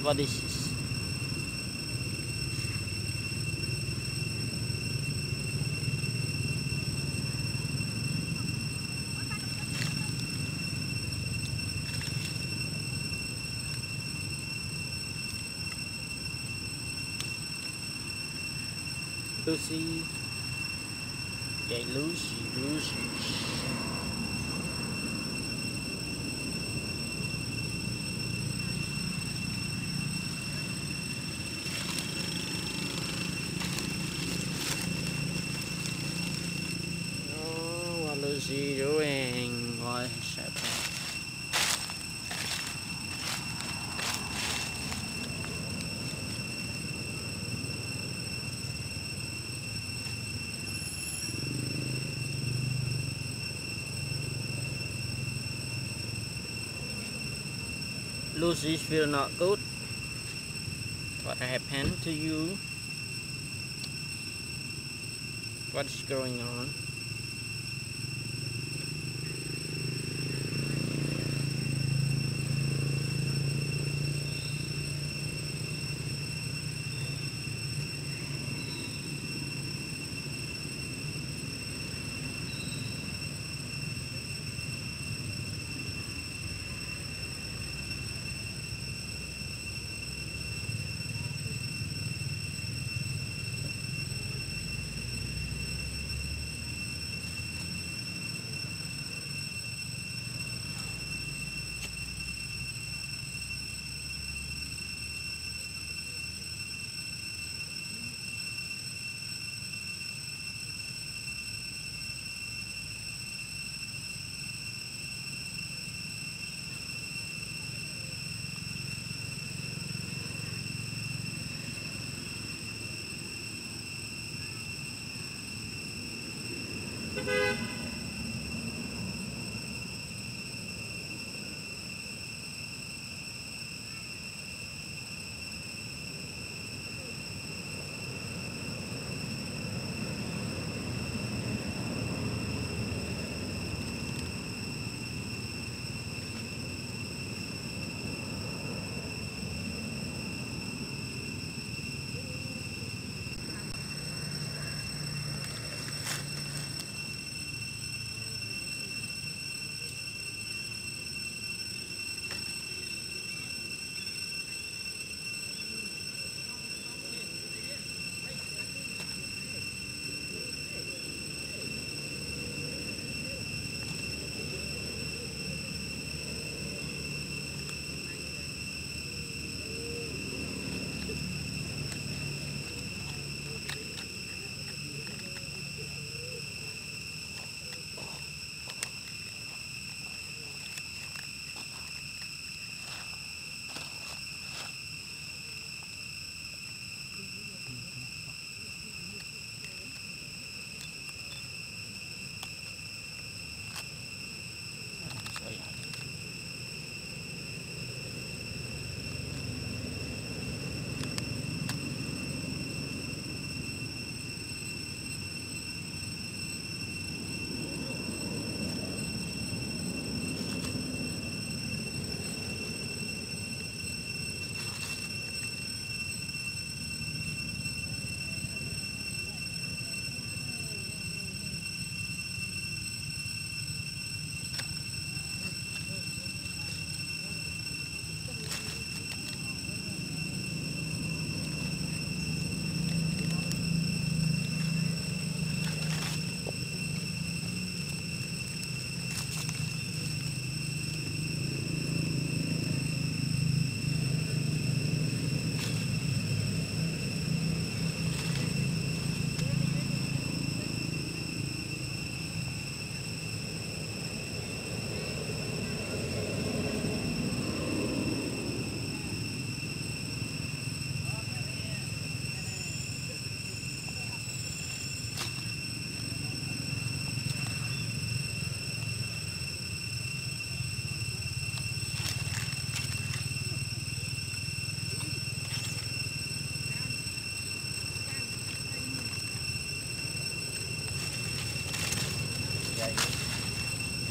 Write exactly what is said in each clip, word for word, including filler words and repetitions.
What is this? Lucy. Yeah, Lucy, Lucy. Oh, what Lucy doing? What is happening? Lucy feel not good. What happened to you? What's going on?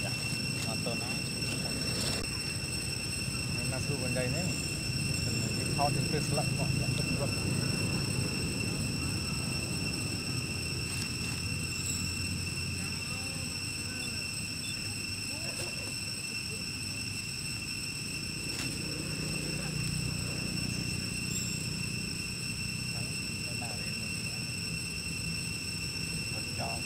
Masuk benda ini. thao những cái sợi ngọn là rất rất cho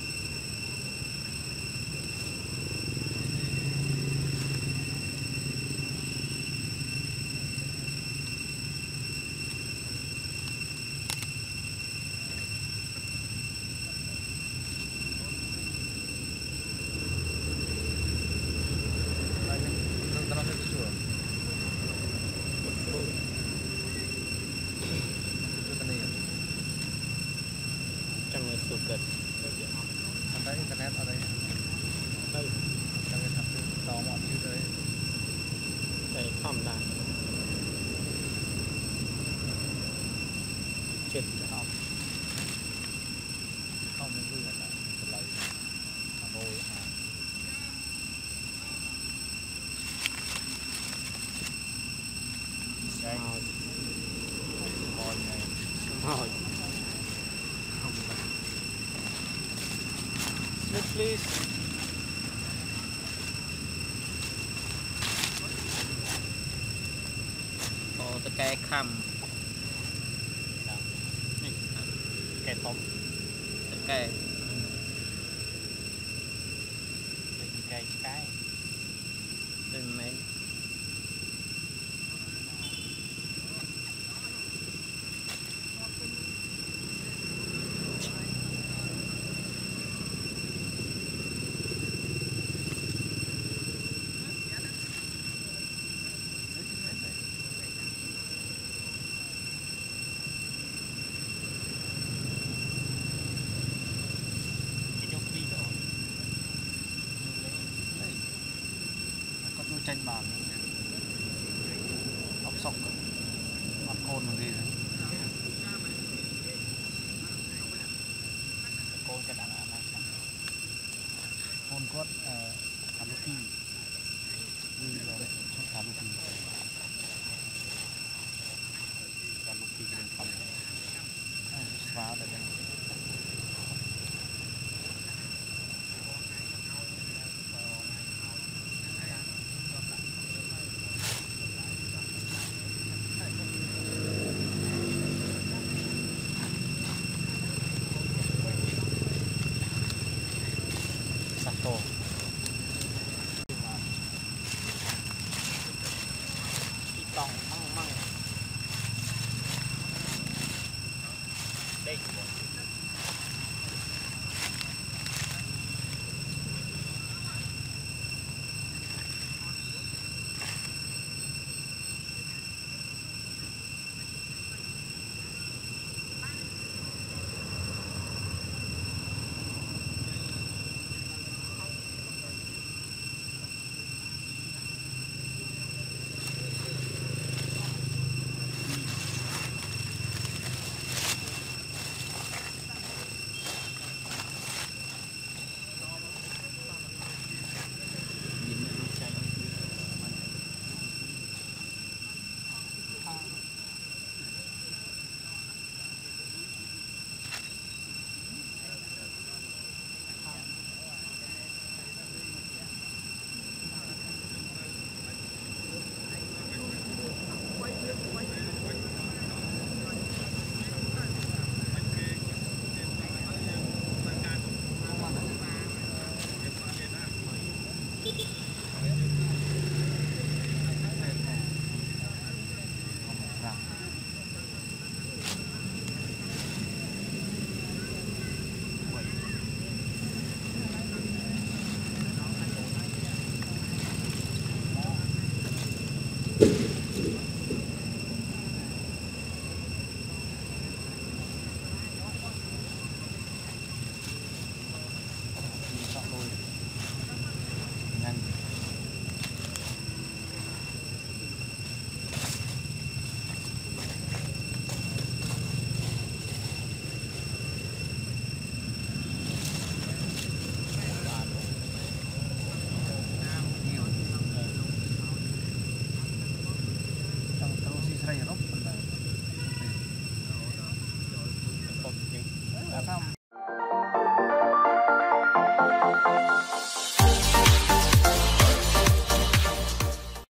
trong người sụt gần anh thấy internet ở đây đây trong cái thằng to mọi thứ đấy đây thòm lại chết không không nên vui là một lời mà vô mà đây hồi này thôi không Look, please. Ồ, tôi cây khăm kẹt tóm tôi cây cây cái đừng mấy tranh bàn ốc sọc mặt côn là gì đấy côn cái đàn này côn cốt thả lục kỳ như là trong thả lục kỳ thả lục kỳ cái đường phòng xóa tại đây sạc tổ